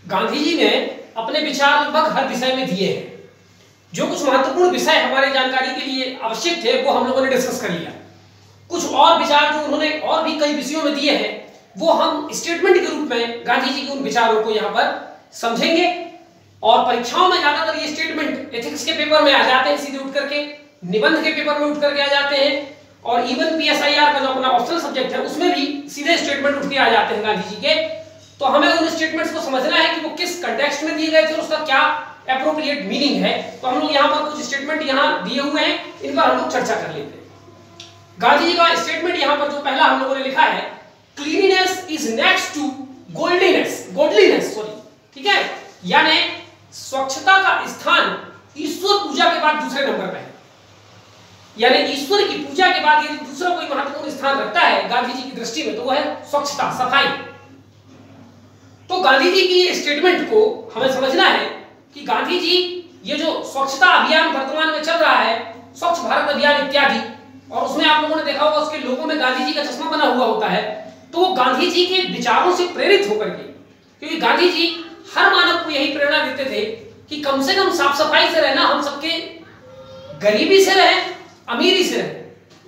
गांधी जी ने अपने विचार लगभग हर विषय में दिए हैं। जो कुछ महत्वपूर्ण विषय हमारे जानकारी के लिए आवश्यक थे वो हम लोगों ने डिस्कस कर लिया। कुछ और विचार जो उन्होंने और भी कई विषयों में दिए हैं वो हम स्टेटमेंट के रूप में गांधी जी के उन विचारों को यहाँ पर समझेंगे। और परीक्षाओं में ज्यादातर ये स्टेटमेंट एथिक्स के पेपर में आ जाते हैं, सीधे उठ करके निबंध के पेपर में उठ करके आ जाते हैं, और इवन PSIR का जो अपना ऑप्शनल सब्जेक्ट है उसमें भी सीधे स्टेटमेंट उठ के आ जाते हैं गांधी जी के। तो हमें उन स्टेटमेंट्स को समझना है कि वो किस कंटेक्स्ट में दिए गए थे और उसका क्या एप्रोप्रिएट मीनिंग है। तो हम लोग यहाँ पर कुछ स्टेटमेंट यहाँ दिए हुए हैं, इन पर हम लोग चर्चा कर लेते हैं। गांधी जी का स्टेटमेंट यहाँ पर जो पहला हम लोगों ने लिखा है, cleanliness is next to godliness, ठीक है, यानी स्वच्छता का स्थान ईश्वर पूजा के बाद दूसरे नंबर पर है। यानी ईश्वर की पूजा के बाद यदि दूसरा कोई महत्वपूर्ण स्थान रखता है गांधी जी की दृष्टि में तो वो है स्वच्छता, सफाई। तो गांधी जी की स्टेटमेंट को हमें समझना है कि गांधी जी ये जो स्वच्छता अभियान वर्तमान में चल रहा है, स्वच्छ भारत अभियान इत्यादि, और उसमें आप लोगों ने देखा होगा उसके लोगों में गांधी जी का चश्मा बना हुआ होता है, तो वो गांधी जी के विचारों से प्रेरित होकर के, क्योंकि गांधी जी हर मानव को यही प्रेरणा देते थे कि कम से कम साफ सफाई से रहना, हम सबके गरीबी से रहे, अमीरी से रहे।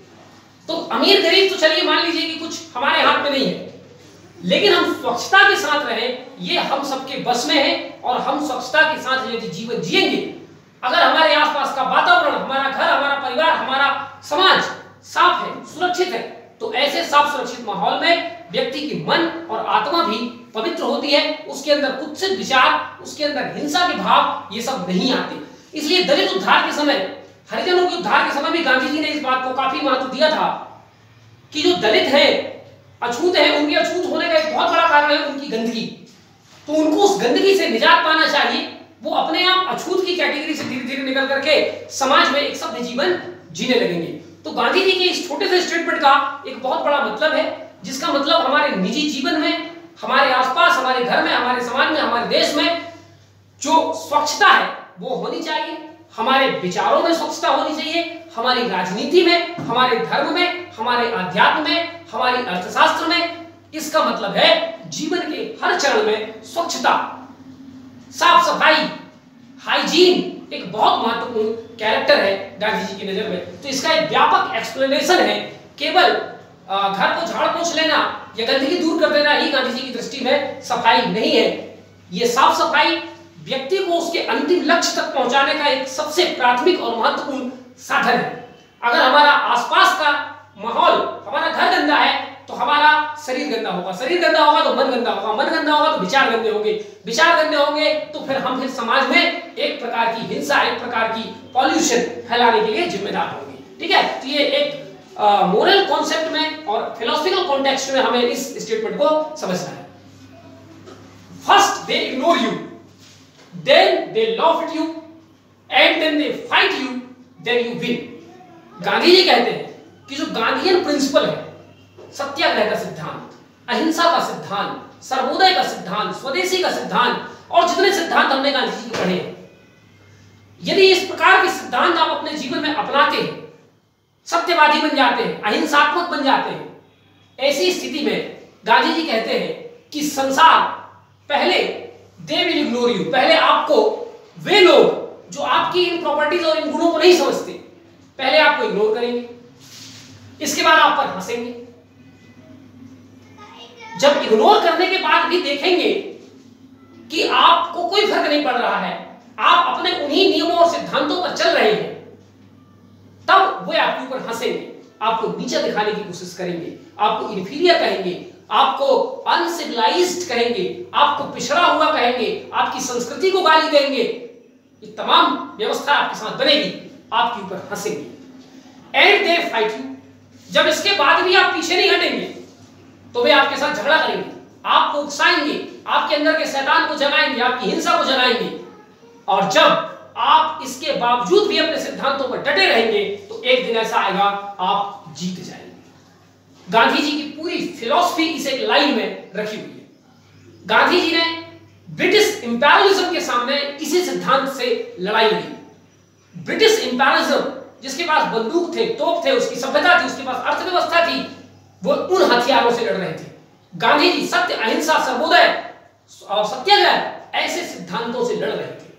तो अमीर गरीब तो चलिए मान लीजिए कि कुछ हमारे हाथ में नहीं है, लेकिन हम स्वच्छता के साथ रहें ये हम सबके बस में है। और हम स्वच्छता के साथ यदि जीवन जिएंगे, अगर हमारे आसपास का वातावरण, हमारा घर, हमारा परिवार, हमारा समाज साफ है, सुरक्षित है, तो ऐसे साफ सुरक्षित माहौल में व्यक्ति की मन और आत्मा भी पवित्र होती है, उसके अंदर कुत्सित विचार, उसके अंदर हिंसा के भाव ये सब नहीं आते। इसलिए दलित उद्धार के समय, हरिजनों के उद्धार के समय भी गांधी जी ने इस बात को काफी महत्व दिया था कि जो दलित है, अछूत है, उनके अछूत होने का एक बहुत बड़ा कारण है उनकी गंदगी। तो उनको उस गंदगी से निजात पाना चाहिए, वो अपने आप अछूत की कैटेगरी से धीरे धीरे निकल करके समाज में एक सभ्य जीवन जीने लगेंगे। तो गांधी जी के इस छोटे से स्टेटमेंट का एक बहुत बड़ा मतलब है, जिसका मतलब हमारे निजी जीवन में, हमारे आसपास, हमारे घर में, हमारे समाज में, हमारे देश में जो स्वच्छता है वो होनी चाहिए। हमारे विचारों में स्वच्छता होनी चाहिए, हमारी राजनीति में, हमारे धर्म में, हमारे अध्यात्म में, हमारी अर्थशास्त्र में। इसका मतलब है जीवन के हर चरण में स्वच्छता, साफ सफाई, हाइजीन एक बहुत महत्वपूर्ण कैरेक्टर है गांधी जी की नजर में। तो इसका एक व्यापक एक्सप्लेनेशन है। केवल घर को झाड़ पोंछ लेना या गंदगी दूर कर देना ही गांधी जी की दृष्टि में सफाई नहीं है। ये साफ सफाई व्यक्ति को उसके अंतिम लक्ष्य तक पहुंचाने का एक सबसे प्राथमिक और महत्वपूर्ण साधन है। अगर हमारा आसपास का माहौल, हमारा घर गंदा है तो हमारा शरीर गंदा होगा, शरीर गंदा होगा तो मन गंदा होगा, मन गंदा होगा तो विचार गंदे होंगे, विचार गंदे होंगे तो फिर समाज में एक प्रकार की हिंसा, एक प्रकार की पॉल्यूशन फैलाने के लिए जिम्मेदार होंगे। ठीक है, तो ये एक मोरल कॉन्सेप्ट में और फिलोसफिकल कॉन्टेक्स्ट में हमें इस स्टेटमेंट को समझना है। First they ignore you, then they laugh at you and then they fight you, then you win। Gandhi ji कहते हैं कि जो गांधीयन प्रिंसिपल है, सत्याग्रह का सिद्धांत, अहिंसा का सिद्धांत, सर्वोदय का सिद्धांत, स्वदेशी का सिद्धांत और जितने सिद्धांत हमने गांधी जी के पढ़े हैं, यदि इस प्रकार के सिद्धांत आप अपने जीवन में अपनाते हैं, सत्यवादी बन जाते हैं, अहिंसात्मक बन जाते हैं, ऐसी स्थिति में गांधी जी कहते हैं कि संसार पहले दे विल इग्नोर यू, पहले आपको वे लोग जो आपकी इन प्रॉपर्टीज और इन गुणों को नहीं समझते, पहले आपको इग्नोर करेंगे, इसके बाद आप पर हंसेंगे। जब इग्नोर करने के बाद भी देखेंगे कि आपको कोई फर्क नहीं पड़ रहा है, आप अपने उन्हीं नियमों और सिद्धांतों पर चल रहे हैं, तब वो आपके ऊपर हंसेंगे, आपको नीचा दिखाने की कोशिश करेंगे, आपको इंफीरियर कहेंगे, आपको अनसिविलाइज्ड कहेंगे, आपको पिछड़ा हुआ कहेंगे, आपकी संस्कृति को गाली देंगे। ये तमाम व्यवस्था आपके साथ बनेगी, आपके ऊपर हंसेंगे। एंड दे फाइट यू, जब इसके बाद भी आप पीछे नहीं हटेंगे तो वे आपके साथ झगड़ा करेंगे, आपको उकसाएंगे, आपके अंदर के शैतान को जगाएंगे, आपकी हिंसा को जगाएंगे। और जब आप इसके बावजूद भी अपने सिद्धांतों पर डटे रहेंगे तो एक दिन ऐसा आएगा आप जीत जाएंगे। गांधी जी की पूरी फिलॉसफी इस एक लाइन में रखी हुई है। गांधी जी ने ब्रिटिश इंपीरियलिज्म के सामने इसी सिद्धांत से लड़ाई लड़ी। ब्रिटिश इंपीरियलिज्म जिसके पास बंदूक थे, तोप थे, उसकी सभ्यता थी, उसके पास अर्थव्यवस्था थी, वो उन हथियारों से लड़ रहे थे। गांधी जी सत्य, अहिंसा, सर्वोदय और सत्याग्रह ऐसे सिद्धांतों से लड़ रहे थे।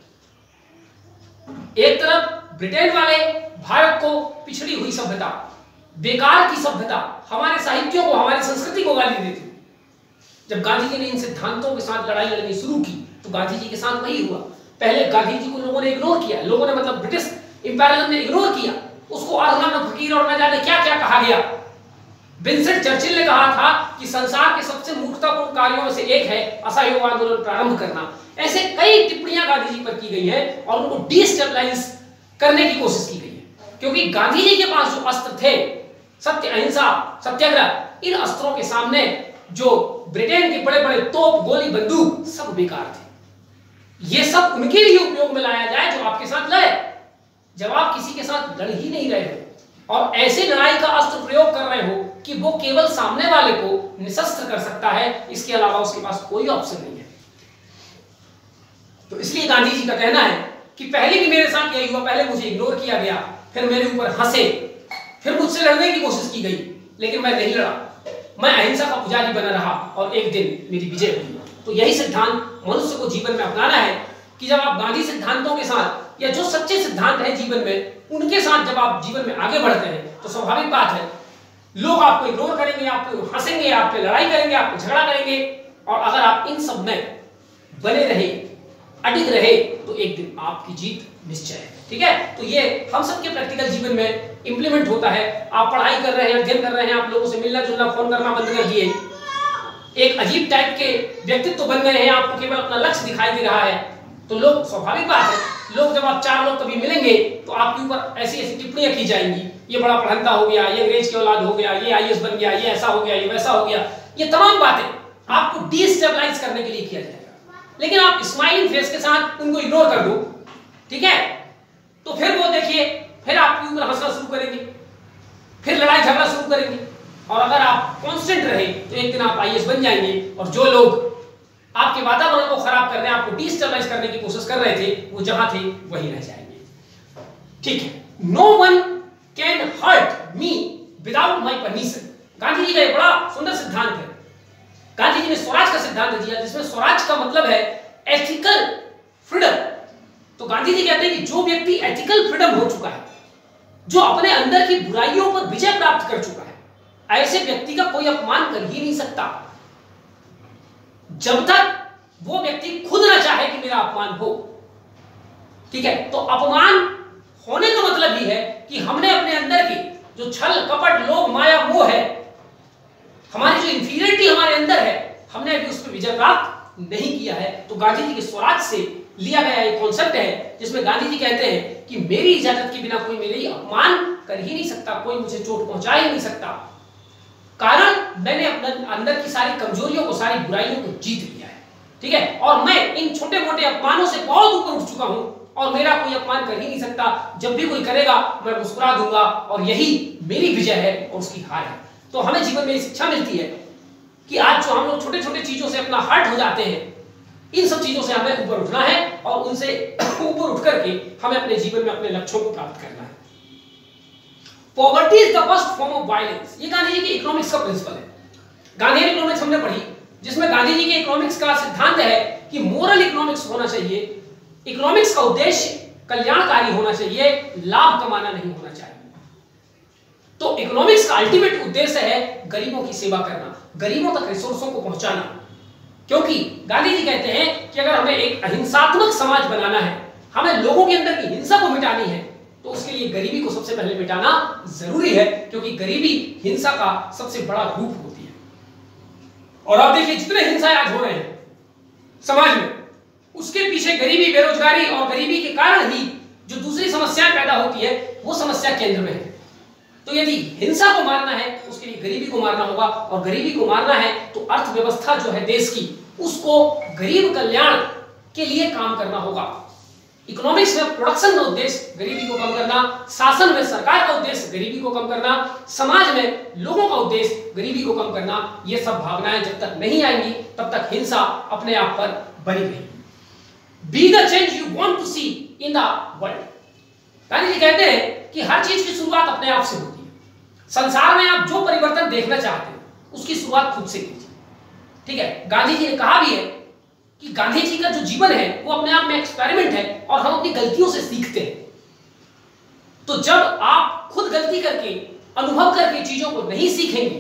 एक तरफ ब्रिटेन वाले भारत को पिछड़ी हुई सभ्यता, बेकार की सभ्यता, हमारे साहित्यों को, हमारी संस्कृति को गाली देते। जब गांधी जी ने इन सिद्धांतों के साथ लड़ाई लड़नी शुरू की तो गांधी जी के साथ वही हुआ। पहले गांधी जी को लोगों ने इग्नोर किया, लोगों ने मतलब ब्रिटिश इंपीरियलिज्म ने इग्नोर किया उसको, अरहम फकीर और न जाने क्या क्या कहा गया। विंस्टन चर्चिल ने कहा था कि संसार के सबसे मूर्खतापूर्ण कार्यों में से एक है असहयोग आंदोलन प्रारंभ करना। ऐसे कई टिप्पणियां गांधी जी पर की गई है और उनको डिस्टेबलाइज करने की कोशिश की गई है, क्योंकि गांधी जी के पास जो अस्त्र थे, सत्य, अहिंसा, सत्याग्रह, इन अस्त्रों के सामने जो ब्रिटेन के बड़े बड़े तोप, गोली, बंदूक सब बेकार थे। ये सब उनके लिए उपयोग में लाया जाए जो आपके साथ लड़े। जब आप किसी के साथ लड़ ही नहीं रहे हो और ऐसे लड़ाई का अस्त्र प्रयोग कर रहे हो कि वो केवल सामने वाले को निशस्त्र कर सकता है, इसके अलावा उसके पास कोई ऑप्शन नहीं है। तो इसलिए गांधी जी का कहना है कि पहले भी मेरे साथ यही हुआ, पहले मुझे इग्नोर किया गया, फिर मेरे ऊपर हंसे, फिर मुझसे लड़ने की कोशिश की गई, लेकिन मैं नहीं लड़ा, मैं अहिंसा का पुजारी बना रहा और एक दिन मेरी विजय हुई। तो यही सिद्धांत मनुष्य को जीवन में अपनाना है कि जब आप गांधी सिद्धांतों के साथ या जो सच्चे सिद्धांत हैं जीवन में, उनके साथ जब आप जीवन में आगे बढ़ते हैं तो स्वाभाविक बात है लोग आपको इग्नोर करेंगे, आपको हंसेंगे, आप पे लड़ाई करेंगे, आपको झगड़ा करेंगे। और अगर आप इन सब में बने रहे, अडिग रहे, तो एक दिन आपकी जीत निश्चय है। ठीक है, तो ये हम सबके प्रैक्टिकल जीवन में इंप्लीमेंट होता है। आप पढ़ाई कर रहे हैं, अध्ययन कर रहे हैं, आप लोगों से मिलना जुलना, फोन करना बंद कर दिए, एक अजीब टाइप के व्यक्तित्व बन गए हैं, आपको केवल अपना लक्ष्य दिखाई दे रहा है, तो लोग, स्वाभाविक बात है, लोग जब आप चार लोग कभी मिलेंगे तो आपके ऊपर ऐसी ऐसी टिप्पणियां की जाएंगी, ये बड़ा पढ़ंता हो गया, ये अंग्रेज की औलाद हो गया, ये आईएएस बन गया, ये ऐसा हो गया, ये वैसा हो गया, ये तमाम बातें आपको डिस्टेबलाइज करने के लिए किया जाएगा। लेकिन आप स्माइलिंग फेस के साथ उनको इग्नोर कर दो, ठीक है, तो फिर वो देखिए, फिर आपके ऊपर हंसना शुरू करेंगे, फिर लड़ाई झगड़ा शुरू करेंगे। और अगर आप कांस्टेंट रहे तो एक दिन आप आईएएस बन जाएंगे, और जो लोग आपके वातावरण को खराब करने, आपको डिस्टेबलाइज करने की कोशिश कर रहे थे, वो जहां थे वहीं रह जाएंगे। ठीक है, no one can hurt me without my permission. Gandhi ji का एक बड़ा सुंदर सिद्धांत है। गांधी जी ने स्वराज का सिद्धांत दिया, जिसमें स्वराज का मतलब है एथिकल फ्रीडम। तो गांधी जी कहते हैं कि जो व्यक्ति एथिकल फ्रीडम हो चुका है, जो अपने अंदर की बुराइयों पर विजय प्राप्त कर चुका है, ऐसे व्यक्ति का कोई अपमान कर ही नहीं सकता, जब तक वो व्यक्ति खुद ना चाहे कि मेरा अपमान हो। ठीक है, तो अपमान होने का मतलब ही है कि हमने अपने अंदर की जो छल, कपट, लोभ, माया, मोह है, हमारी जो इंफीरियरिटी हमारे अंदर है, हमने अभी उस पर विजय प्राप्त नहीं किया है। तो गांधी जी के स्वराज से लिया गया एक कॉन्सेप्ट है, जिसमें गांधी जी कहते हैं कि मेरी इजाजत के बिना कोई मेरे अपमान कर ही नहीं सकता, कोई मुझे चोट पहुंचा ही नहीं सकता, कारण मैंने अपने अंदर की सारी कमजोरियों को, सारी बुराइयों को जीत लिया है। ठीक है, और मैं इन छोटे मोटे अपमानों से बहुत ऊपर उठ चुका हूं और मेरा कोई अपमान कर ही नहीं सकता। जब भी कोई करेगा मैं मुस्कुरा दूंगा, और यही मेरी विजय है और उसकी हार है। तो हमें जीवन में शिक्षा मिलती है कि आज जो हम लोग छोटे छोटे चीजों से अपना हर्ट हो जाते हैं, इन सब चीजों से हमें ऊपर उठना है और उनसे ऊपर उठ करके हमें अपने जीवन में अपने लक्ष्यों को प्राप्त करना है। Poverty is the first form of violence, ये गांधी जी की इकोनॉमिक्स का प्रिंसिपल है। गांधी इकोनॉमिक्स हमने पढ़ी, जिसमें गांधी जी के इकोनॉमिक्स का सिद्धांत है कि मोरल इकोनॉमिक्स होना चाहिए। इकोनॉमिक्स का उद्देश्य कल्याणकारी होना चाहिए, लाभ कमाना नहीं होना चाहिए। तो इकोनॉमिक्स का अल्टीमेट उद्देश्य है गरीबों की सेवा करना, गरीबों तक रिसोर्सों को पहुंचाना। क्योंकि गांधी जी कहते हैं कि अगर हमें एक अहिंसात्मक समाज बनाना है, हमें लोगों के अंदर की हिंसा को मिटानी है, तो उसके लिए गरीबी को सबसे पहले मिटाना जरूरी है, क्योंकि गरीबी हिंसा का सबसे बड़ा रूप होती है। और आप देखिए जितने हिंसा आज हो रहे हैं समाज में, उसके पीछे गरीबी, बेरोजगारी और गरीबी के कारण ही जो दूसरी समस्याएं पैदा होती है, वो समस्या केंद्र में है। तो यदि हिंसा को मारना है, उसके लिए गरीबी को मारना होगा, और गरीबी को मारना है तो अर्थव्यवस्था जो है देश की, उसको गरीब कल्याण के लिए काम करना होगा। इकोनॉमिक्स में प्रोडक्शन का उद्देश्य गरीबी को कम करना, शासन में सरकार का उद्देश्य गरीबी को कम करना, समाज में लोगों का उद्देश्य गरीबी को कम करना। ये सब भावनाएं जब तक नहीं आएंगी तब तक हिंसा अपने आप पर बनी रहेगी। Be the change you want to see in the world. Gandhi ji कहते हैं कि हर चीज की शुरुआत अपने आप से होती है। संसार में आप जो परिवर्तन देखना चाहते हो, उसकी शुरुआत खुद से कीजिए। ठीक है, गांधी जी ने कहा भी है कि गांधी जी का जो जीवन है वो अपने आप में एक्सपेरिमेंट है और हम अपनी गलतियों से सीखते हैं। तो जब आप खुद गलती करके अनुभव करके चीजों को नहीं सीखेंगे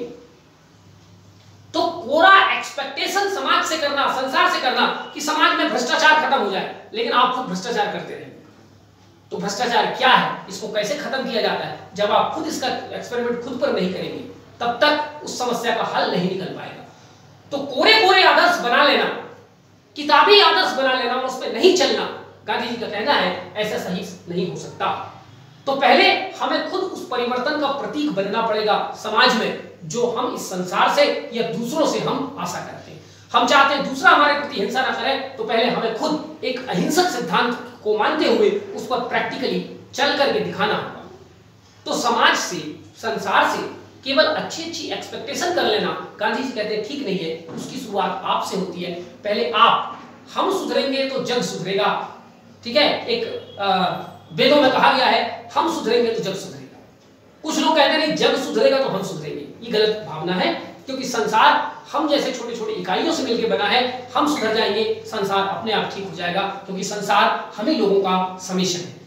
तो कोरा एक्सपेक्टेशन समाज से करना, संसार से करना कि समाज में भ्रष्टाचार खत्म हो जाए, लेकिन आप खुद भ्रष्टाचार करते रहेंगे। तो भ्रष्टाचार क्या है, इसको कैसे खत्म किया जाता है, जब आप खुद इसका एक्सपेरिमेंट खुद पर नहीं करेंगे तब तक उस समस्या का हल नहीं निकल पाएगा। तो कोरे कोरे आदर्श बना लेना, किताबी आदर्श बना लेना और उस पर नहीं चलना, गांधी जी का कहना है ऐसा सही नहीं हो सकता। तो पहले हमें खुद उस परिवर्तन का प्रतीक बनना पड़ेगा समाज में, जो हम इस संसार से या दूसरों से हम आशा करते हैं। हम चाहते हैं दूसरा हमारे प्रति हिंसा न करे, तो पहले हमें खुद एक अहिंसक सिद्धांत को मानते हुए उस पर प्रैक्टिकली चल करके दिखाना होगा। तो समाज से, संसार से केवल अच्छी अच्छी एक्सपेक्टेशन कर लेना, गांधी जी कहते हैं ठीक नहीं है। उसकी शुरुआत आपसे होती है। पहले हम सुधरेंगे तो जग सुधरेगा। ठीक है, एक वेदों में कहा गया है हम सुधरेंगे तो जग सुधरेगा। कुछ लोग कहते हैं नहीं, जग सुधरेगा तो हम सुधरेंगे। ये गलत भावना है, क्योंकि संसार हम जैसे छोटे छोटे इकाइयों से मिलकर बना है। हम सुधर जाएंगे, संसार अपने आप ठीक हो जाएगा, क्योंकि संसार हम ही लोगों का समेशन है।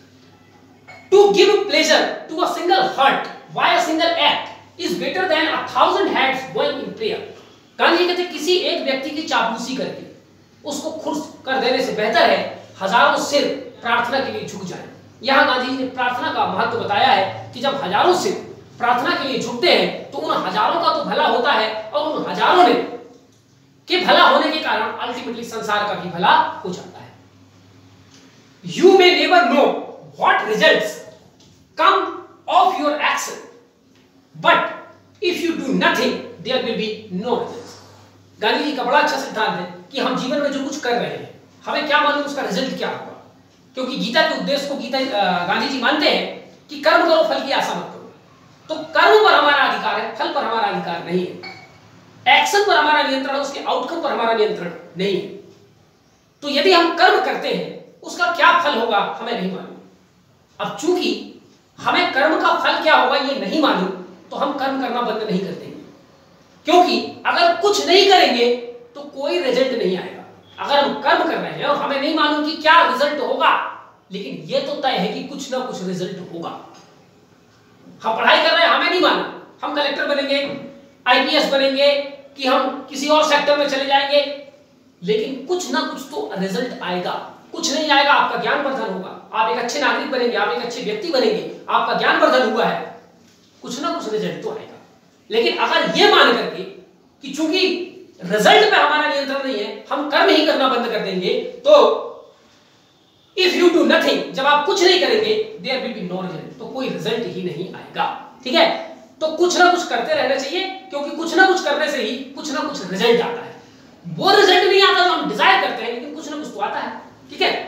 To give pleasure to a single heart why a single act is better than 1000 heads going in prayer. Gandhi कहते हैं किसी एक व्यक्ति की चापलूसी करके उसको खुश कर देने से बेहतर है हजारों सिर प्रार्थना के लिए झुक जाएं। यहां गांधी जी ने प्रार्थना का महत्व बताया है कि जब हजारों सिर प्रार्थना के लिए झुकते हैं तो उन हजारों का तो भला होता है और उन हजारों ने के भला होने के कारण अल्टीमेटली संसार का भी भला हो जाता है। You may never know what results come of your action, but if you do nothing there will be no results. Gandhi ji का बड़ा अच्छा सिद्धांत है कि हम जीवन में जो कुछ कर रहे हैं हमें क्या मालूम उसका रिजल्ट क्या होगा, क्योंकि गीता के उद्देश्य को गांधी जी मानते हैं कि कर्म करो फल की आशा मत करो। तो कर्म पर हमारा अधिकार है, फल पर हमारा अधिकार नहीं है। एक्शन पर हमारा नियंत्रण है, उसके आउटकम पर हमारा नियंत्रण नहीं है। तो यदि हम कर्म करते हैं उसका क्या फल होगा हमें नहीं मालूम। अब चूंकि हमें कर्म का फल क्या होगा ये नहीं मालूम, तो हम कर्म करना बंद नहीं कर देंगे, क्योंकि अगर कुछ नहीं करेंगे तो कोई रिजल्ट नहीं आएगा। अगर हम कर्म कर रहे हैं और हमें नहीं मालूम कि क्या रिजल्ट होगा, लेकिन यह तो तय है कि कुछ ना कुछ रिजल्ट होगा। हम पढ़ाई कर रहे हैं, हमें नहीं मालूम हम कलेक्टर बनेंगे, आईपीएस बनेंगे, कि हम किसी और सेक्टर में चले जाएंगे, लेकिन कुछ ना कुछ तो रिजल्ट आएगा। कुछ नहीं आएगा, आपका ज्ञान वर्धन होगा, आप एक अच्छे नागरिक बनेंगे, आप एक अच्छे व्यक्ति बनेंगे, आपका ज्ञान वर्धन हुआ है, कुछ ना कुछ रिजल्ट तो आएगा। लेकिन अगर यह मान करके कि चूंकि रिजल्ट पे हमारा नियंत्रण नहीं है, हम कर्म ही करना बंद कर देंगे, तो इफ यू डू नथिंग, जब आप कुछ नहीं करेंगे, there will be no result, तो कोई रिजल्ट ही नहीं आएगा। ठीक है, तो कुछ ना कुछ करते रहना चाहिए, क्योंकि कुछ ना कुछ करने से ही कुछ ना कुछ रिजल्ट आता है। वो रिजल्ट नहीं आता जो हम डिजायर करते हैं, लेकिन कुछ ना कुछ तो आता है। ठीक है,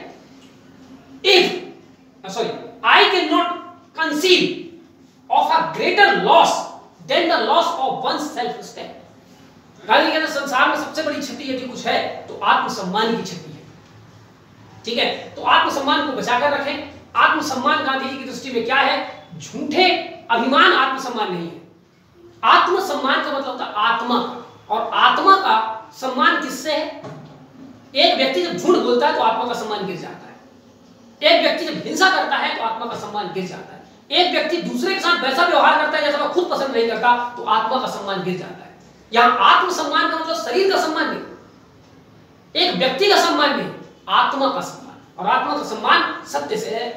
I cannot conceive of a greater loss than the loss of one's self-respect. Gandhi कहते हैं संसार में सबसे बड़ी क्षति यदि कुछ है तो आत्मसम्मान की क्षति है। ठीक है, तो आत्मसम्मान को बचाकर रखें। आत्मसम्मान गांधी जी की दृष्टि में क्या है? झूठे अभिमान आत्मसम्मान नहीं है। आत्मसम्मान का मतलब होता है आत्मा का, और आत्मा का सम्मान किससे है? एक व्यक्ति जब झूठ बोलता है तो आत्मा का सम्मान गिर जाता है। एक व्यक्ति जब हिंसा करता है तो आत्मा का सम्मान गिर जाता है। एक व्यक्ति दूसरे के साथ वैसा व्यवहार करता है जैसा वह खुद पसंद नहीं करता तो आत्मा का सम्मान गिर जाता है। यहां आत्मसम्मान का मतलब शरीर का सम्मान नहीं, एक व्यक्ति का सम्मान नहीं, आत्मा का सम्मान। और आत्मा का सम्मान सत्य से है,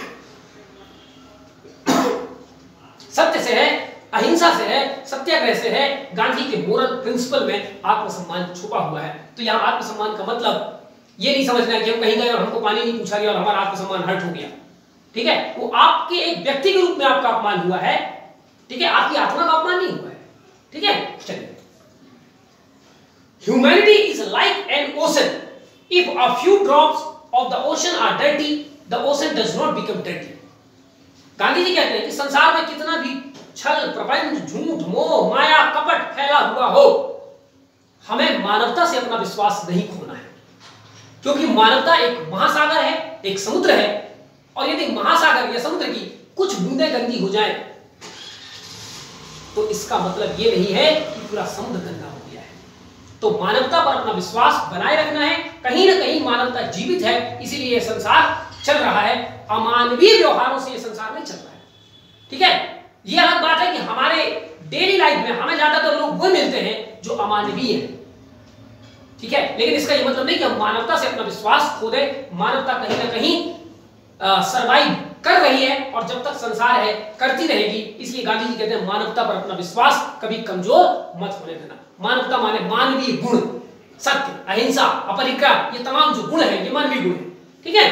सत्य से है, अहिंसा से है, सत्याग्रह से है। गांधी के मोरल प्रिंसिपल में आत्मसम्मान छुपा हुआ है। तो यहां आत्मसम्मान का मतलब ये नहीं समझना कि हम कहीं गए और हमको पानी नहीं पूछा गया और हमारा आत्मसम्मान हर्ट हो गया। ठीक है, वो आपके एक व्यक्ति के रूप में आपका अपमान हुआ है। ठीक है, आपकी आत्मा का अपमान नहीं हुआ है। ठीक है, चलिए। Humanity is like an ocean. If a few drops of the ocean are dirty, the ocean does not become dirty. Gandhi ji कहते हैं कि संसार में कितना भी छल, प्रपंच, झूठ, मोह, माया, कपट फैला हुआ हो, हमें मानवता से अपना विश्वास नहीं खोना है, क्योंकि मानवता एक महासागर है, एक समुद्र है। और यदि महासागर या समुद्र की कुछ बूंदें गंदी हो जाए तो इसका मतलब यह नहीं है कि पूरा समुद्र गंदा हो गया है। तो मानवता पर अपना विश्वास बनाए रखना है। कहीं ना कहीं मानवता जीवित है, इसीलिए यह संसार चल रहा है। अमानवीय व्यवहारों से यह संसार नहीं चल रहा है। ठीक है, यह अलग बात है कि हमारे डेली लाइफ में हमें ज्यादातर लोग वो मिलते हैं जो अमानवीय है। ठीक है, लेकिन इसका यह मतलब नहीं कि हम मानवता से अपना विश्वास खो दें। मानवता कहीं ना कहीं सरवाइव कर रही है और जब तक संसार है करती रहेगी। इसलिए गांधी जी कहते हैं मानवता पर अपना विश्वास कभी कमजोर मत होने देना। मानवता माने मानवीय गुण, सत्य, अहिंसा, अपरिग्रह, ये तमाम जो गुण है ये मानवीय गुण है। ठीक है,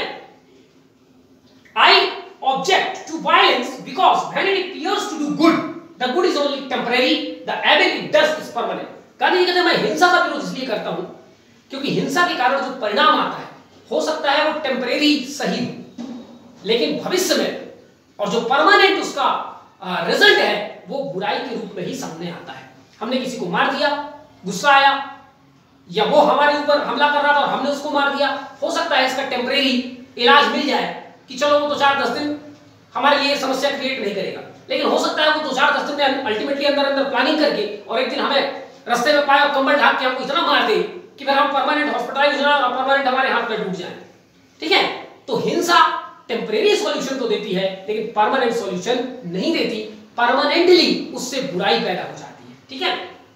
I object to violence because when it appears to do good, the good is only temporary, the evil it does is permanent। Gandhi ji कहते हैं मैं हिंसा का विरोध इसलिए करता हूं क्योंकि हिंसा के कारण जो परिणाम आता है हो सकता है वो टेम्परेरी सही हो, लेकिन भविष्य में और जो परमानेंट उसका रिजल्ट है वो बुराई के रूप में ही सामने आता है। हमने किसी को मार दिया, गुस्सा आया, या वो हमारे ऊपर हमला कर रहा था और हमने उसको मार दिया, हो सकता है इसका टेम्परेरी इलाज मिल जाए कि चलो वो 2-4-10 दिन हमारे लिए समस्या क्रिएट नहीं करेगा, लेकिन हो सकता है वो 2-4-10 दिन में अल्टीमेटली अंदर प्लानिंग करके और एक दिन हमें रास्ते में पाए और कंबल ढाक के हमको इतना मार दे कि फिर हम परमानेंट हॉस्पिटलाइज हो जाए और परमानेंट हमारे हाथ में टूट जाए। ठीक है, तो हिंसा टेम्परेरी सॉल्यूशन तो देती है लेकिन परमानेंट सॉल्यूशन नहीं देती। परमानेंटली उससे बुराई पैदा हो जाती है। ठीक है,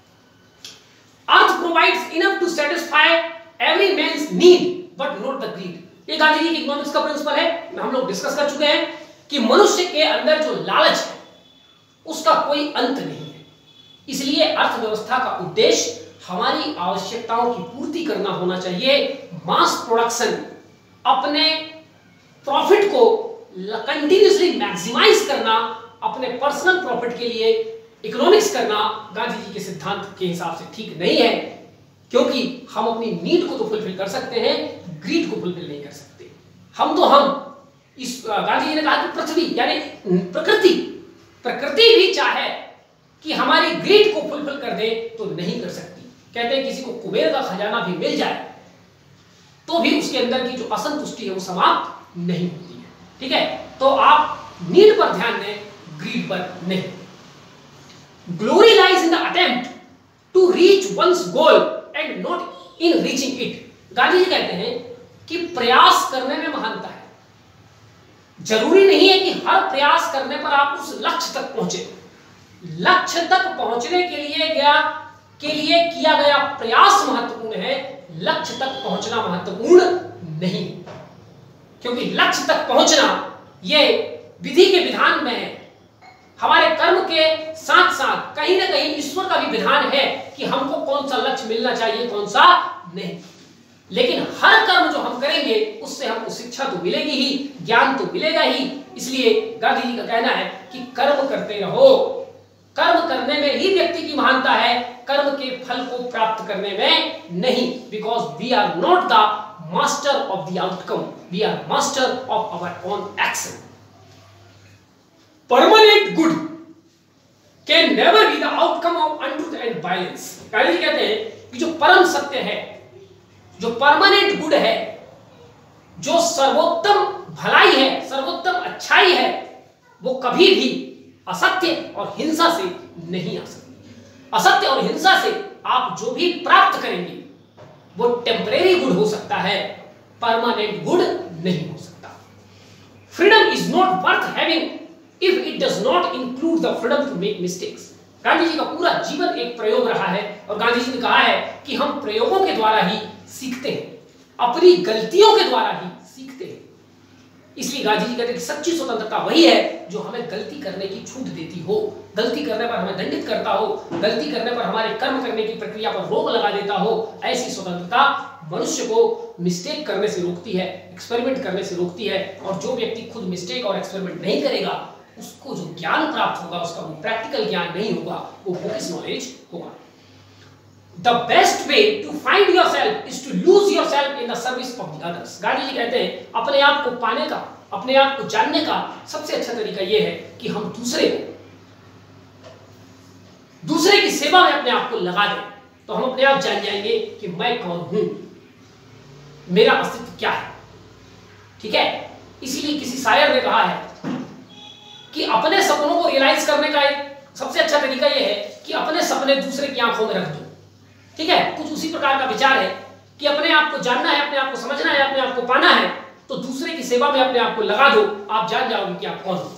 earth provides enough to satisfy every man's need but not the greed. ये गांधी जी की इकोनॉमिक्स का प्रिंसिपल है, हम लोग डिस्कस कर चुके हैं कि मनुष्य के अंदर जो लालच है उसका कोई अंत नहीं है। इसलिए अर्थव्यवस्था का उद्देश्य हमारी आवश्यकताओं की पूर्ति करना होना चाहिए। मास प्रोडक्शन, अपने प्रॉफिट को कंटिन्यूअसली मैक्सिमाइज करना, अपने पर्सनल प्रॉफिट के लिए इकोनॉमिक्स करना गांधी जी के सिद्धांत के हिसाब से ठीक नहीं है, क्योंकि हम अपनी नीड को तो फुलफिल कर सकते हैं, ग्रीड को फुलफिल नहीं कर सकते। हम इस गांधी जी ने कहा कि पृथ्वी यानी प्रकृति भी चाहे कि हमारी ग्रीड को फुलफिल कर दे तो नहीं कर सकती। कहते हैं किसी को कुबेर का खजाना भी मिल जाए तो भी उसके अंदर की जो असंतुष्टि है वो समाप्त नहीं होती है। ठीक है, तो आप नीड पर ध्यान दें, ग्रीड पर नहीं। Glory lies in the attempt to reach one's goal and not in reaching it. Gandhi ji कहते हैं कि प्रयास करने में महानता है। जरूरी नहीं है कि हर प्रयास करने पर आप उस लक्ष्य तक पहुंचे। लक्ष्य तक पहुंचने के लिए किया गया प्रयास महत्वपूर्ण है, लक्ष्य तक पहुंचना महत्वपूर्ण नहीं, क्योंकि लक्ष्य तक पहुंचना यह विधि के विधान में है। हमारे कर्म के साथ साथ कहीं ना कहीं ईश्वर का भी विधान है कि हमको कौन सा लक्ष्य मिलना चाहिए, कौन सा नहीं। लेकिन हर कर्म जो हम करेंगे उससे हमको शिक्षा तो मिलेगी ही, ज्ञान तो मिलेगा ही। इसलिए गांधी जी का कहना है कि कर्म करते रहो। कर्म करने में ही व्यक्ति की महानता है, कर्म के फल को प्राप्त करने में नहीं। Because we are not the master of the outcome, we are master of our own action. Permanent good can never be the outcome of untruth and violence. Gandhi ji कहते हैं कि जो परम सत्य है, जो परमानेंट गुड है, जो सर्वोत्तम भलाई है, सर्वोत्तम अच्छाई है, वो कभी भी असत्य और हिंसा से नहीं आ सकती। असत्य और हिंसा से आप जो भी प्राप्त करेंगे वो टेम्परेरी गुड हो सकता है, परमानेंट गुड नहीं हो सकता। Freedom is not worth having if it does not include the freedom to make mistakes. Gandhi ji का पूरा जीवन एक प्रयोग रहा है और गांधी जी ने कहा है कि हम प्रयोगों के द्वारा ही सीखते हैं, अपनी गलतियों के द्वारा ही सीखते हैं। इसलिए गांधी जी कहते हैं कि सच्ची स्वतंत्रता वही है जो हमें गलती करने की छूट देती हो, गलती करने पर हमें दंडित करता हो, गलती करने पर हमारे कर्म करने की प्रक्रिया पर रोक लगा देता हो। ऐसी स्वतंत्रता मनुष्य को मिस्टेक करने से रोकती है, एक्सपेरिमेंट करने से रोकती है। और जो व्यक्ति खुद मिस्टेक और एक्सपेरिमेंट नहीं करेगा उसको जो ज्ञान प्राप्त होगा उसका वो प्रैक्टिकल ज्ञान नहीं होगा, वो बुकिश नॉलेज होगा। The best way to find yourself is to lose yourself in the service of the others। Gandhi ji कहते हैं अपने आप को पाने का, अपने आप को जानने का सबसे अच्छा तरीका यह है कि हम दूसरे की सेवा में अपने आप को लगा दें, तो हम अपने आप जान जाएंगे कि मैं कौन हूं, मेरा अस्तित्व क्या है। ठीक है, इसीलिए किसी शायर ने कहा है कि अपने सपनों को रियलाइज करने का एक सबसे अच्छा तरीका यह है कि अपने सपने दूसरे की आंखों में रख दो, ठीक है, कुछ उसी प्रकार का विचार है कि अपने आप को जानना है, अपने आप को समझना है, अपने आप को पाना है, तो दूसरे की सेवा में अपने आप को लगा दो, आप जान जाओगे कि आप कौन हो।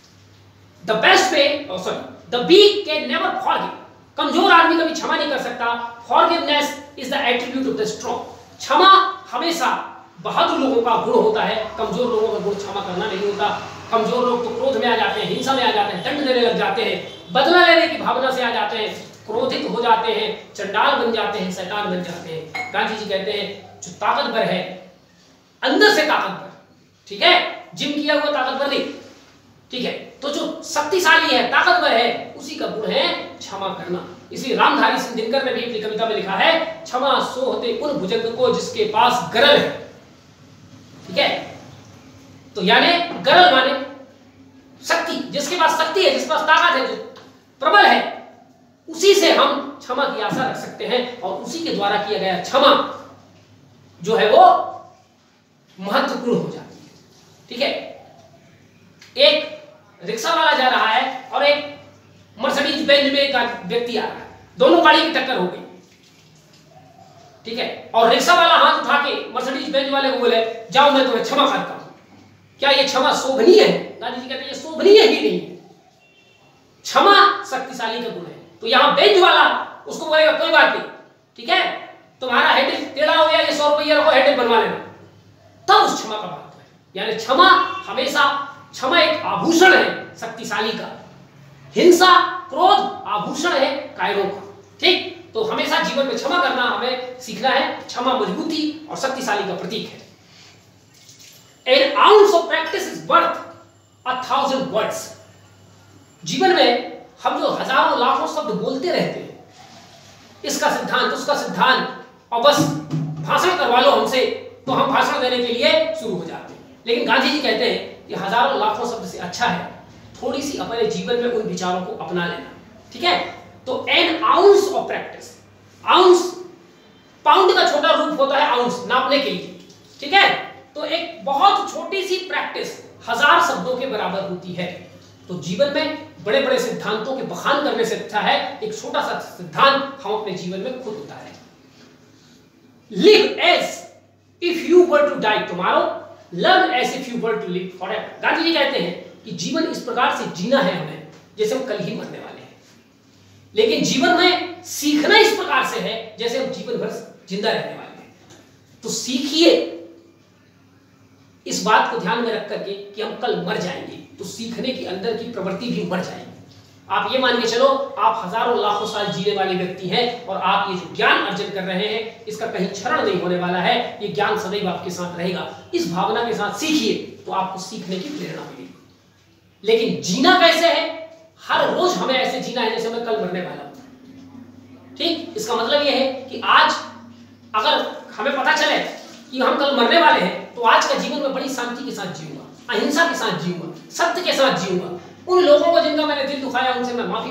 The best way, the weak can never forgive, कमजोर आदमी कभी क्षमा नहीं कर सकता। Forgiveness is the attribute of the strong, क्षमा हमेशा बहादुर लोगों का गुण होता है, कमजोर लोगों का गुण क्षमा करना नहीं होता। कमजोर लोग तो क्रोध में आ जाते हैं, हिंसा में आ जाते हैं, दंड देने लग जाते हैं, बदला लेने की भावना से आ जाते हैं, क्रोधित हो जाते हैं, चंडाल बन जाते हैं, शैतान बन जाते हैं। गांधी जी कहते हैं जो ताकतवर है अंदर से ताकतवर, ठीक है, जिम किया हुआ ताकतवर नहीं, ठीक है, तो जो शक्तिशाली है, ताकतवर है, उसी का गुण है क्षमा करना। इसलिए रामधारी सिंह दिनकर ने भी अपनी कविता में लिखा है, क्षमा सोहते उन भुजंग को जिसके पास गरल है, ठीक है, तो यानी गरल माने शक्ति, जिसके पास शक्ति है, जिसके पास ताकत है, जो प्रबल है, उसी से हम क्षमा की आशा रख सकते हैं, और उसी के द्वारा किया गया क्षमा जो है वो महत्वपूर्ण हो जाती है, ठीक है। एक रिक्शा वाला जा रहा है और एक मर्सिडीज बेंज में एक व्यक्ति आ रहा है, दोनों गाड़ी की टक्कर हो गई, ठीक है, और रिक्शा वाला हाथ उठा के मर्सिडीज बेंज वाले को बोले जाओ मैं तुम्हें क्षमा करता हूं। क्या ये क्षमा शोभनीय है? गांधी जी कहते हैं ये शोभनीय ही नहीं है, क्षमा शक्तिशाली का गुण है। तो यहां बेंच वाला उसको बोलेगा कोई बात नहीं, ठीक है, तुम्हारा हैंडल टेढ़ा हो गया, ये 100 रुपये रखो, हैंडल बनवा लेना, तब उस क्षमा का महत्व है। यानी क्षमा हमेशा, क्षमा एक आभूषण है शक्तिशाली का, हिंसा क्रोध आभूषण है कायरों का, ठीक। तो हमेशा जीवन में क्षमा करना हमें सीखना है, क्षमा मजबूती और शक्तिशाली का प्रतीक है। An ounce of practice is worth 1,000 words। जीवन में हम जो हजारों लाखों शब्द बोलते रहते हैं, इसका सिद्धांत उसका सिद्धांत, और बस भाषण करवा लो हमसे तो हम भाषण देने के लिए शुरू हो जाते हैं। लेकिन गांधी जी कहते हैं कि हजारों लाखों शब्द से अच्छा है थोड़ी सी अपने जीवन में उन विचारों को अपना लेना, ठीक है। तो an ounce of practice, ounce pound का छोटा रूप होता है आउंस नापने के लिए, ठीक है। तो एक बहुत छोटी सी प्रैक्टिस 1000 शब्दों के बराबर होती है। तो जीवन में बड़े बड़े सिद्धांतों के बखान करने से अच्छा है एक छोटा सा सिद्धांत हम अपने जीवन में खुद उतारें। Live as if you were to die tomorrow, learn as if you were to live forever. Gandhi ji कहते हैं कि जीवन इस प्रकार से जीना है हमें जैसे हम कल ही मरने वाले हैं, लेकिन जीवन में सीखना इस प्रकार से है जैसे हम जीवन भर जिंदा रहने वाले हैं। तो सीखिए इस बात को ध्यान में रख करके कि हम कल मर जाएंगे, तो सीखने की अंदर की प्रवृत्ति भी मर जाएगी। आप ये मान के चलो आप हजारों लाखों साल जीने वाले व्यक्ति हैं और आप ये जो ज्ञान अर्जन कर रहे हैं इसका कहीं क्षरण नहीं होने वाला है, ये ज्ञान सदैव आपके साथ रहेगा। इस भावना के साथ सीखिए तो आपको सीखने की प्रेरणा मिलेगी। लेकिन जीना कैसे है? हर रोज हमें ऐसे जीना है जैसे मैं कल मरने वाला हूं, ठीक। इसका मतलब यह है कि आज अगर हमें पता चले कि हम कल मरने वाले हैं तो आज का जीवन में बड़ी शांति के साथ जीऊंगा, अहिंसा के साथ जीऊंगा, सत्य के साथ जीऊंगा, उन लोगों को जिनका मैंने दिल दुखाया उनसे मैं माफी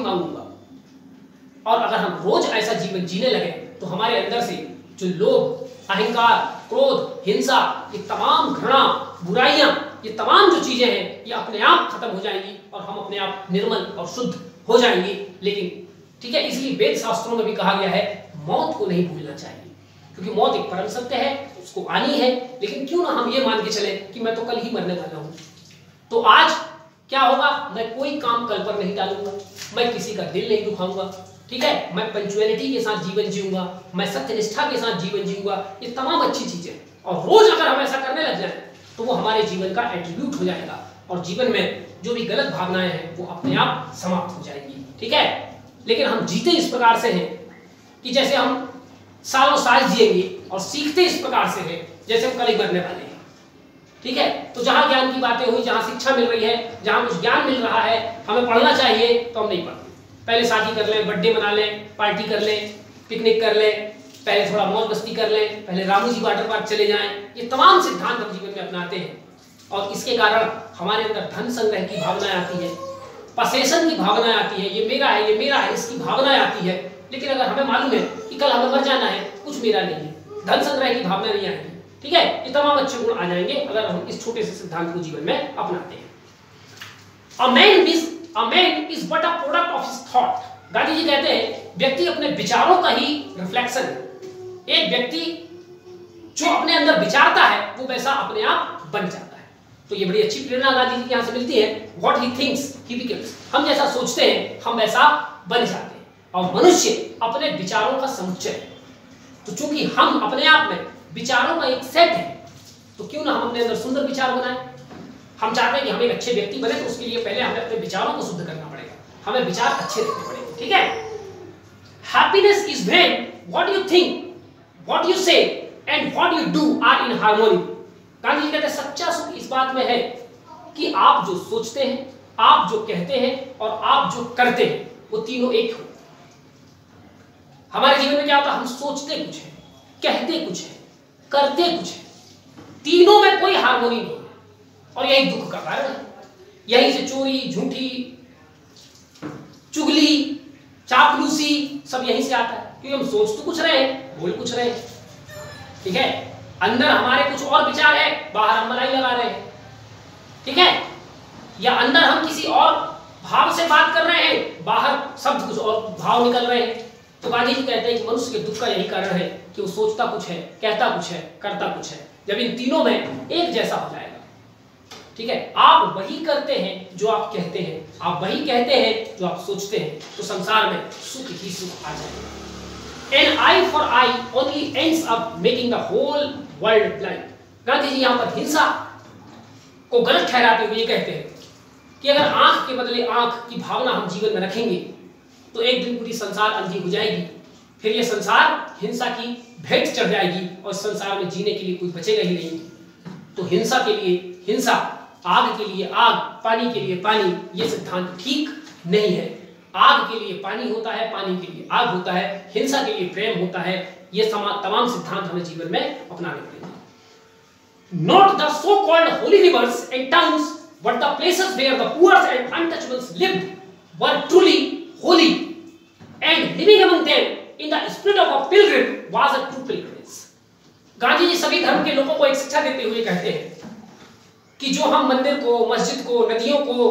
मांगूंगा। और अगर हम रोज ऐसा जीवन जीने लगे तो हमारे अंदर से जो लोभ, अहंकार, क्रोध, हिंसा, ये तमाम घृणा, बुराइयां, ये तमाम जो चीजें हैं ये अपने आप खत्म हो जाएंगी और हम अपने आप निर्मल और शुद्ध हो जाएंगे। लेकिन ठीक है, इसलिए वेद शास्त्रों में भी कहा गया है मौत को नहीं भूलना चाहिए, क्योंकि मौत एक परम सत्य है, उसको आनी है। लेकिन क्यों ना हम ये मान के चले कि मैं तो कल ही मरने वाला हूं, तो आज क्या होगा, मैं कोई काम कल पर नहीं डालूंगा, मैं किसी का दिल नहीं दुखाऊंगा, ठीक है, मैं पंचुअलिटी के साथ जीवन जीऊंगा, मैं सत्यनिष्ठा के साथ जीवन जीऊंगा। ये तमाम अच्छी चीजें, और रोज अगर हम ऐसा करने लग जाए तो वो हमारे जीवन का एट्रीब्यूट हो जाएगा और जीवन में जो भी गलत भावनाएं हैं वो अपने आप समाप्त हो जाएंगी, ठीक है। लेकिन हम जीते इस प्रकार से हैं कि जैसे हम सालों साल जिएंगे और सीखते इस प्रकार से हैं जैसे हम कल ही मरने वाले हैं, ठीक है। तो जहां ज्ञान की बातें हुई, जहां शिक्षा मिल रही है, जहां कुछ ज्ञान मिल रहा है, हमें पढ़ना चाहिए तो हम नहीं पढ़ते। पहले शादी कर लें, बर्थडे मना लें, पार्टी कर लें, पिकनिक कर लें, पहले थोड़ा मौज मस्ती कर लें, पहले रामू जी वाटर पार्क चले जाएं। ये तमाम सिद्धांत हम जीवन में अपनाते हैं और इसके कारण हमारे अंदर धन संग्रह की भावनाएं आती है, पसेशन की भावनाएं आती है, ये मेरा है, ये मेरा है, इसकी भावनाएं आती है। लेकिन अगर हमें मालूम है कि कल हमें मर जाना है, कुछ मेरा नहीं है, धन संग्रह की भावना नहीं आएगी, ठीक है। ये तमाम अच्छे गुण आ जाएंगे अगर हम इस छोटे से सिद्धांत को जीवन में अपनाते हैं। A man is but a product of his thought। Gandhi ji कहते हैं व्यक्ति अपने विचारों का ही रिफ्लेक्शन है। एक व्यक्ति जो अपने अंदर विचारता है वो वैसा अपने आप बन जाता है। तो ये बड़ी अच्छी प्रेरणा गांधी जी की यहाँ से मिलती है। What he thinks he becomes. हम जैसा सोचते हैं हम वैसा बन जाते हैं। और मनुष्य अपने विचारों का समुच्चय है। तो चूंकि हम अपने आप में विचारों का एक सेट है तो क्यों ना हम अपने अंदर सुंदर विचार बनाएं। हम चाहते हैं कि हम एक अच्छे व्यक्ति बने तो उसके लिए पहले हमें अपने विचारों को शुद्ध करना पड़ेगा, हमें विचार अच्छे रखने पड़ेंगे। ठीक है। Happiness is when what you think, what you say and what you do are in harmony. Gandhi ji कहते हैं सच्चा सुख इस बात में है कि आप जो सोचते हैं, आप जो कहते हैं और आप जो करते हैं वो तीनों एक हो। हमारे जीवन में क्या होता है, हम सोचते कुछ है, कहते कुछ है, करते कुछ है, तीनों में कोई हार्मोनी नहीं है और यही दुख का कारण है। यहीं से चोरी, झूठी, चुगली, चापलूसी सब यहीं से आता है क्योंकि हम सोच तो कुछ रहे हैं, बोल कुछ रहे हैं। ठीक है। अंदर हमारे कुछ और विचार है, बाहर हम मलाई लगा रहे हैं। ठीक है। या अंदर हम किसी और भाव से बात कर रहे हैं, बाहर शब्द कुछ और भाव निकल रहे हैं। तो गांधी जी कहते हैं कि मनुष्य के दुख का यही कारण है कि वो सोचता कुछ है, कहता कुछ है, करता कुछ है। जब इन तीनों में एक जैसा हो जाएगा, ठीक है, आप वही करते हैं जो आप कहते हैं, आप वही कहते हैं जो आप सोचते हैं, तो संसार में सुख ही सुख आ जाएगा। An eye for eye only ends up making the whole world blind। Gandhi ji यहाँ पर हिंसा को गलत ठहराते हुए ये कहते हैं कि अगर आंख के बदले आंख की भावना हम जीवन में रखेंगे तो एक दिन पूरी संसार अंधी हो जाएगी, फिर ये संसार हिंसा की भेंट चढ़ जाएगी और संसार में जीने के लिए कोई बचेगा ही नहीं। तो हिंसा के लिए हिंसा, आग के लिए आग, पानी के लिए पानी, ये सिद्धांत ठीक नहीं है। आग के लिए पानी होता है, पानी के लिए आग होता है, हिंसा के लिए प्रेम होता है। ये तमाम सिद्धांत हमें जीवन में अपनाने पड़ेंगे। Not the so-called holy rivers and towns, but the places where the poor and untouchables lived were truly holy, and living among them in the spirit of a pilgrim was a true pilgrimage। Gandhi ji सभी धर्म के लोगों को एक शिक्षा देते हुए कहते हैं कि जो हम मंदिर को, मस्जिद को, नदियों को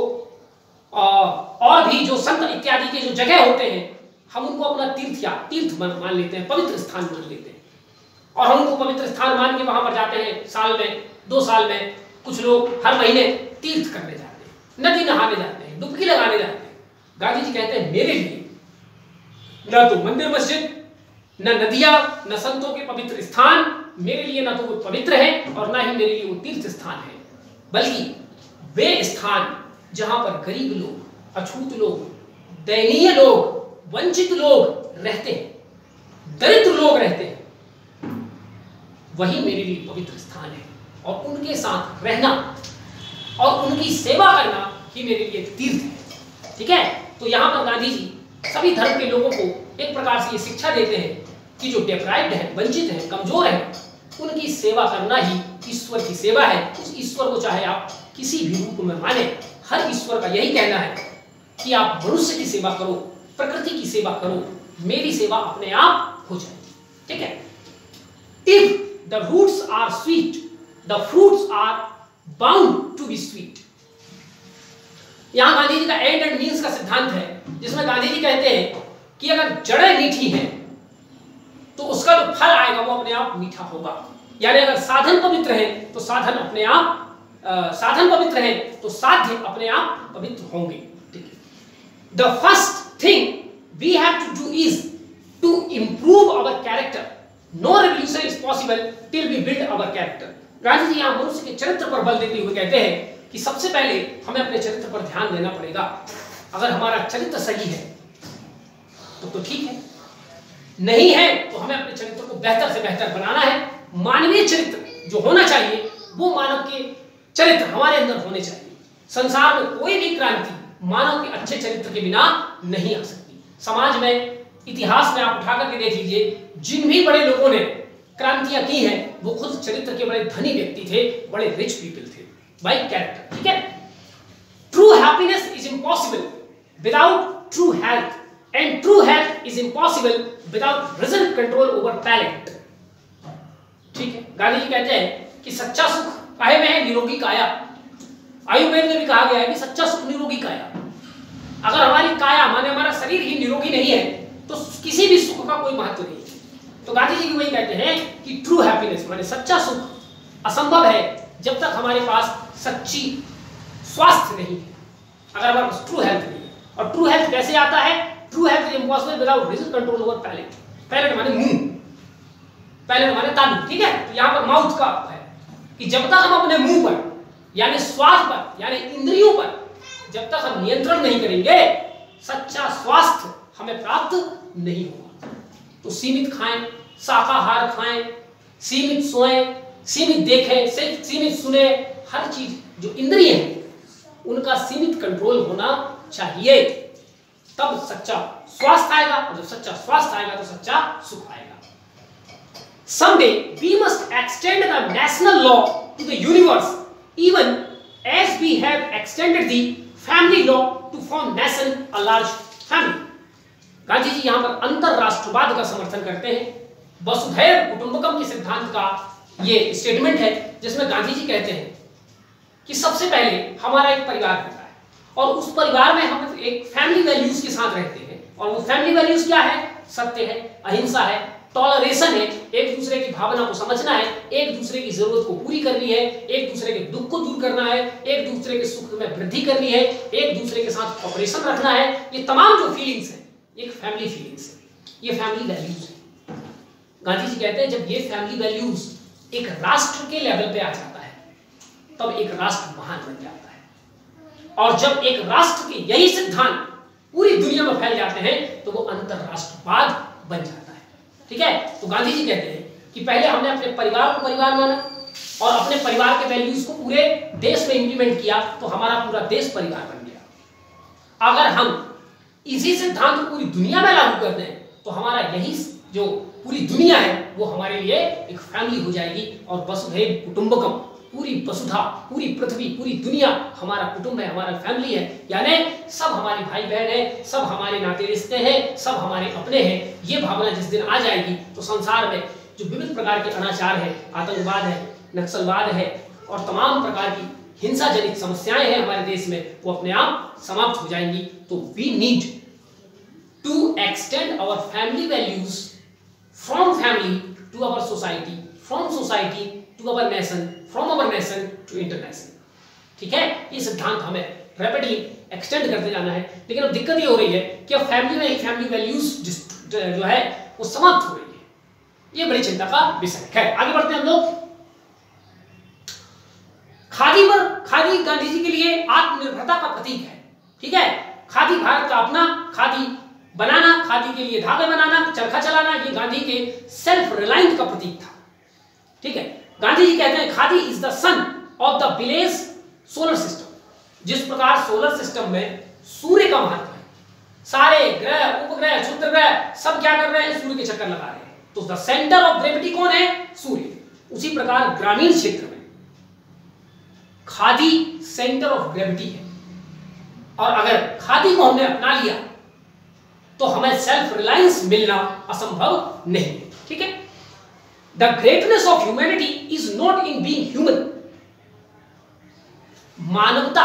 और भी जो संत इत्यादि के जो जगह होते हैं, हम उनको अपना तीर्थ मान लेते हैं, पवित्र स्थान मान लेते हैं और हम उनको पवित्र स्थान मान के वहां पर जाते हैं। साल में, 2 साल में, कुछ लोग हर महीने तीर्थ करने जाते हैं, नदी नहाने जाते हैं, डुबकी लगाने जाते हैं। गांधी जी कहते हैं मेरे लिए न तो मंदिर मस्जिद, न नदियां, न संतों के पवित्र स्थान मेरे लिए न तो वो पवित्र है और न ही मेरे लिए वो तीर्थ स्थान है, बल्कि वे स्थान जहां पर गरीब लोग, अछूत लोग, दयनीय लोग, वंचित लोग रहते हैं, दरिद्र लोग रहते हैं, वही मेरे लिए पवित्र स्थान है। और उनके साथ रहना और उनकी सेवा करना ही मेरे लिए तीर्थ है। ठीक है। तो यहां पर गांधी जी सभी धर्म के लोगों को एक प्रकार से ये शिक्षा देते हैं कि जो डेप्राइव्ड है, वंचित है, कमजोर है, उनकी सेवा करना ही ईश्वर की सेवा है। उस ईश्वर को चाहे आप किसी भी रूप में माने, हर ईश्वर का यही कहना है कि आप मनुष्य की सेवा करो, प्रकृति की सेवा करो, मेरी सेवा अपने आप हो जाए। ठीक है। If the roots are sweet, the fruits are bound to be sweet. यहां गांधी जी का एंड एंड मीन्स का सिद्धांत है, जिसमें गांधी जी कहते हैं कि अगर जड़ें मीठी हैं तो उसका जो फल आएगा वो अपने आप मीठा होगा। यानी अगर साधन पवित्र है तो साधन अपने आप साधन पवित्र है तो साध्य अपने आप पवित्र होंगे। The first thing we have to do is to improve our character. No revolution is possible till we build our character. Gandhi ji यहां मनुष्य के चरित्र पर बल देते हुए कहते हैं कि सबसे पहले हमें अपने चरित्र पर ध्यान देना पड़ेगा। अगर हमारा चरित्र सही है तो ठीक है, नहीं है तो हमें अपने चरित्र को बेहतर से बेहतर बनाना है। मानवीय चरित्र जो होना चाहिए वो मानव के चरित्र हमारे अंदर होने चाहिए। संसार में कोई भी क्रांति मानव के अच्छे चरित्र के बिना नहीं आ सकती। समाज में, इतिहास में आप उठा करके देख लीजिए, जिन भी बड़े लोगों ने क्रांतियां की हैं वो खुद चरित्र के बड़े धनी व्यक्ति थे, बड़े रिच पीपल थे, बाय कैरेक्टर। ठीक है। True happiness is impossible without true health and true health is impossible without result control over talent. ठीक है। गांधी जी कहते हैं कि सच्चा सुख काहे में है? निरोगी काया। आयुर्वेद में भी कहा गया है कि सच्चा सुख निरोगी काया। अगर हमारी काया माने हमारा शरीर ही निरोगी नहीं है तो किसी भी सुख का कोई महत्व नहीं है। तो गांधी जी वही कहते हैं कि ट्रू हैप्पीनेस माने सच्चा सुख असंभव है जब तक हमारे पास सच्ची स्वास्थ्य नहीं है, अगर हमारे पास ट्रू हेल्थ नहीं है। और ट्रू हेल्थ कैसे आता है? True health is impossible without reason control over palate. Palate माने मुंह, पैलेट माने तालु, ठीक है। तो यहां पर माउथ का है कि जब तक हम अपने मुंह पर यानी स्वाद पर यानी इंद्रियों पर जब तक हम नियंत्रण नहीं करेंगे सच्चा स्वास्थ्य हमें प्राप्त नहीं होगा। तो सीमित खाएं, शाकाहार खाएं, सीमित सोएं, सीमित देखें, सीमित सुने, हर चीज जो इंद्रिय है उनका सीमित कंट्रोल होना चाहिए, तब सच्चा स्वास्थ्य आएगा। और जब सच्चा स्वास्थ्य आएगा तो सच्चा सुख आएगा। Someday we must extend the national law to the universe, even as we have extended the family law to form nation a large family. Gandhi ji यहाँ पर अंतरराष्ट्रवाद का समर्थन करते हैं। वसुधैव कुटुंबकम के सिद्धांत का ये स्टेटमेंट है जिसमें गांधी जी कहते हैं कि सबसे पहले हमारा एक परिवार होता है और उस परिवार में हम एक फैमिली वैल्यूज के साथ रहते हैं। और वो फैमिली वैल्यूज क्या है? सत्य है, अहिंसा है, टॉलरेशन है, एक दूसरे की भावना को समझना है, एक दूसरे की जरूरत को पूरी करनी है, एक दूसरे के दुख को दूर करना है, एक दूसरे के सुख में वृद्धि करनी है, एक दूसरे के साथ कॉपरेशन रखना है। ये तमाम जो फीलिंग्स हैं एक फैमिली फीलिंग्स है, ये फैमिली वैल्यूज है। गांधी जी कहते हैं जब ये फैमिली वैल्यूज एक राष्ट्र के लेवल पे आ जाता है तब एक राष्ट्र महान बन जाता है। और जब एक राष्ट्र के यही सिद्धांत पूरी दुनिया में फैल जाते हैं तो वो अंतरराष्ट्रवाद बन जाता है, ठीक है। तो गांधी जी कहते हैं कि पहले हमने अपने परिवार को परिवार माना और अपने परिवार के वैल्यूज को पूरे देश में इंप्लीमेंट किया तो हमारा पूरा देश परिवार बन गया। अगर हम इसी सिद्धांत को पूरी दुनिया में लागू कर दें तो हमारा यही जो पूरी दुनिया है वो हमारे लिए एक फैमिली हो जाएगी। और वसुधैव कुटुंबकम, पूरी वसुधा, पूरी पृथ्वी, पूरी दुनिया हमारा कुटुंब है, हमारा फैमिली है, यानी सब हमारे भाई बहन है, सब हमारे नाते रिश्ते हैं, सब हमारे अपने हैं। ये भावना जिस दिन आ जाएगी तो संसार में जो विविध प्रकार के अनाचार है, आतंकवाद है, नक्सलवाद है और तमाम प्रकार की हिंसा जनित समस्याएं हैं हमारे देश में, वो अपने आप समाप्त हो जाएंगी। तो we need to extend our family values from family to our society, from society to our nation, from our nation to international, ठीक है। ये सिद्धांत हमें रैपिडली एक्सटेंड करते जाना है। लेकिन अब दिक्कत ये हो रही है कि अब फैमिली में ही फैमिली वैल्यूज जो है वो समाप्त हो रही है। ये बड़ी चिंता का विषय है। आगे बढ़ते हैं हम लोग। खादी पर, खादी गांधी जी के लिए आत्मनिर्भरता का प्रतीक है, ठीक है। खादी भारत का अपना, खादी बनाना, खादी के लिए धागे बनाना, चरखा चलाना, ये गांधी के सेल्फ रिलायंस का प्रतीक था, ठीक है। गांधी जी कहते हैं khadi is the sun of the village solar system. जिस प्रकार सोलर सिस्टम में सूर्य का महत्व है, सारे ग्रह, उपग्रह, क्षुद्र ग्रह सब क्या कर रहे हैं? सूर्य के चक्कर लगा रहे हैं। तो द सेंटर ऑफ ग्रेविटी कौन है? सूर्य। उसी प्रकार ग्रामीण क्षेत्र में खादी सेंटर ऑफ ग्रेविटी है। और अगर खादी को हमने अपना लिया तो हमें सेल्फ रिलायंस मिलना असंभव नहीं है, ठीक है। The greatness of humanity is not in being human. मानवता,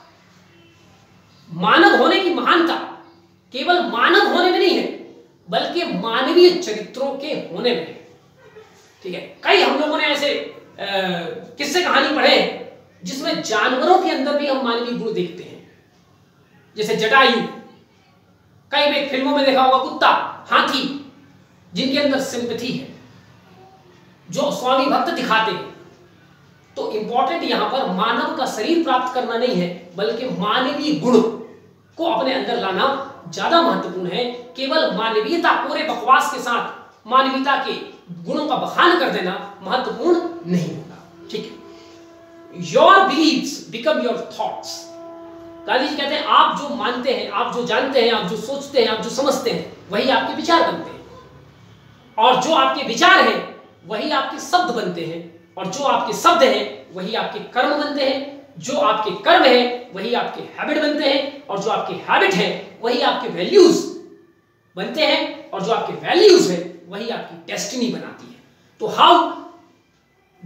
मानव होने की महानता केवल मानव होने में नहीं है बल्कि मानवीय चरित्रों के होने में है, ठीक है। कई हम लोगों ने ऐसे किस्से कहानी पढ़े जिसमें जानवरों के अंदर भी हम मानवीय गुण देखते हैं, जैसे जटायु, कई भी फिल्मों में देखा होगा, कुत्ता, हाथी, जिनके अंदर सिंपैथी है, जो स्वामी भक्त दिखाते हैं। तो इंपॉर्टेंट यहां पर मानव का शरीर प्राप्त करना नहीं है बल्कि मानवीय गुण को अपने अंदर लाना ज्यादा महत्वपूर्ण है। केवल मानवीयता, पूरे बकवास के साथ मानवीयता के गुणों का बखान कर देना महत्वपूर्ण नहीं होगा, ठीक है। Your beliefs become your thoughts. Gandhi ji कहते हैं आप जो मानते हैं, आप जो जानते हैं, आप जो सोचते हैं, आप जो समझते हैं, वही आपके विचार बनते हैं। और जो आपके विचार हैं वही आपके शब्द बनते हैं। और जो आपके शब्द हैं वही आपके कर्म बनते हैं। जो आपके कर्म हैं वही आपके हैबिट बनते हैं। और जो आपके हैबिट हैं वही आपके वैल्यूज बनते हैं। और जो आपके वैल्यूज हैं वही आपकी डेस्टिनी बनाती है। तो how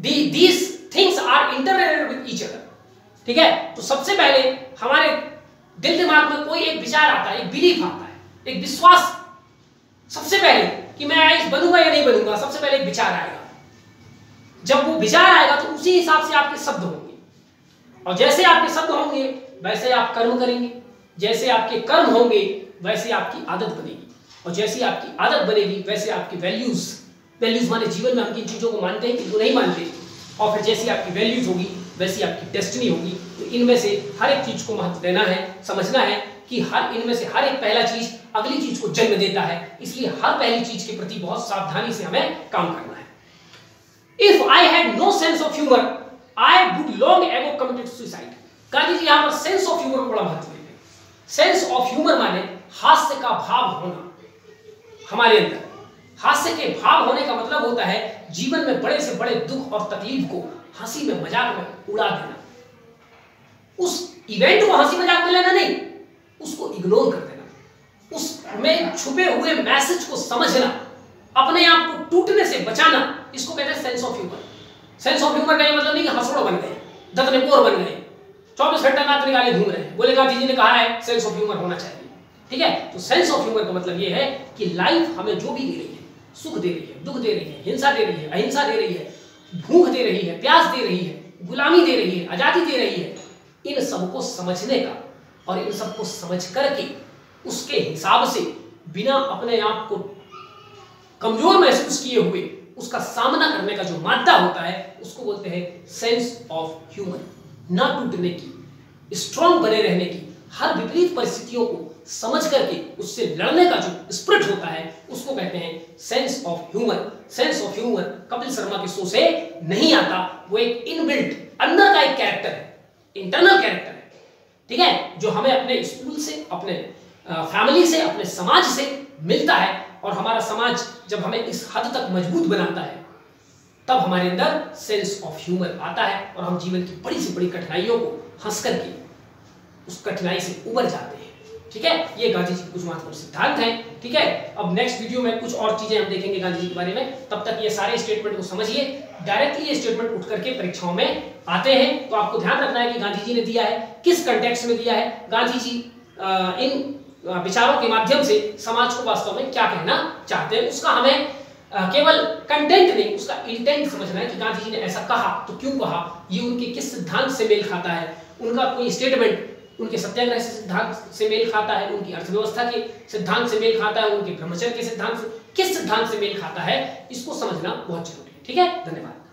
these things are interrelated with each other, ठीक है। तो सबसे पहले हमारे दिल दिमाग में कोई एक विचार आता है, एक बिलीफ आता है, एक विश्वास, सबसे पहले कि मैं आईएएस बनूंगा या नहीं बनूंगा, सबसे पहले एक विचार आएगा। जब वो विचार आएगा तो उसी हिसाब से आपके शब्द होंगे, और जैसे आपके शब्द होंगे वैसे आप कर्म करेंगे, जैसे आपके कर्म होंगे वैसे आपकी आदत बनेगी, और जैसी आपकी आदत बनेगी वैसे आपकी वैल्यूज माने जीवन में हम किन चीजों को मानते हैं, किनको नहीं मानते, और फिर जैसी आपकी वैल्यूज होगी वैसी आपकी डेस्टिनी होगी। तो इनमें से हर एक चीज को महत्व देना है, समझना है कि इनमें से हर एक पहला चीज अगली चीज को जन्म देता है, इसलिए हर पहली चीज के प्रति बहुत सावधानी से हमें काम करना है। If I had no sense of humor, I would long ago committed suicide. Gandhi ji यहाँ पर सेंस ऑफ ह्यूमर को बड़ा महत्व देते हैं। सेंस ऑफ ह्यूमर माने हास्य का भाव होना हमारे अंदर। हास्य के भाव होने का मतलब होता है जीवन में बड़े से बड़े दुख और तकलीफ को हंसी में मजाक में उड़ा देना। उस इवेंट को हंसी मजाक में लेना नहीं, उसको इग्नोर कर देना, उसमें छुपे हुए मैसेज को समझना, अपने आप को टूटने से बचाना, इसको कहते हैं sense of humour. Sense of humour का ये मतलब नहीं कि हंसड़ो बन गए, दतनेपोर बन गए, 24 घंटा दांत निकाले घूम रहे हैं। बोले गांधी जी ने कहा है सेंस ऑफ ह्यूमर होना चाहिए, ठीक है। तो सेंस ऑफ ह्यूमर का मतलब ये है कि लाइफ हमें जो भी दे रही है, सुख दे रही है, दुख दे रही है, हिंसा दे रही है, अहिंसा दे रही है, भूख दे रही है, प्यास दे रही है, गुलामी दे रही है, आजादी दे रही है, इन सबको समझने का और इन सबको समझ करके उसके हिसाब से बिना अपने आप को कमजोर महसूस किए हुए उसका सामना करने का जो मादा होता है उसको बोलते हैं सेंस ऑफ ह्यूमर। ना टूटने की, स्ट्रांग बने रहने की, हर विपरीत परिस्थितियों को समझ करके उससे लड़ने का जो स्पिरिट होता है उसको कहते हैं sense of humour. Sense of humour Kapil Sharma के शो से नहीं आता, वो एक इनबिल्ट अंदर का एक कैरेक्टर है, इंटरनल कैरेक्टर है, ठीक है, जो हमें अपने स्कूल से, अपने फैमिली से, अपने समाज से मिलता है। और हमारा समाज जब हमें इस हद तक मजबूत बनाता है तब हमारे अंदर सेंस ऑफ ह्यूमर आता है और हम जीवन की बड़ी से बड़ी कठिनाइयों को हंस करके उस कठिनाई से उबर जाते हैं, ठीक है। ये गांधी जी के कुछ महत्वपूर्ण सिद्धांत हैं, ठीक है। अब नेक्स्ट वीडियो में कुछ और चीजें हम देखेंगे गांधी जी के बारे में। तब तक ये सारे स्टेटमेंट को समझिए। डायरेक्टली ये स्टेटमेंट उठ करके परीक्षाओं में आते हैं, तो आपको ध्यान रखना है कि गांधी जी ने दिया है, किस कंटेक्स्ट में दिया है, गांधी जी इन विचारों के माध्यम से समाज को वास्तव में क्या कहना चाहते हैं। उसका हमें केवल कंटेंट नहीं, उसका इंटेंट समझना है कि गांधी जी ने ऐसा कहा तो क्यों कहा, ये उनके किस सिद्धांत से मेल खाता है, उनका कोई स्टेटमेंट उनके सत्याग्रह से सिद्धांत से मेल खाता है, उनकी अर्थव्यवस्था के सिद्धांत से मेल खाता है, उनके ब्रह्मचर्य के सिद्धांत से, किस सिद्धांत से मेल खाता है, इसको समझना बहुत जरूरी है, ठीक है। धन्यवाद।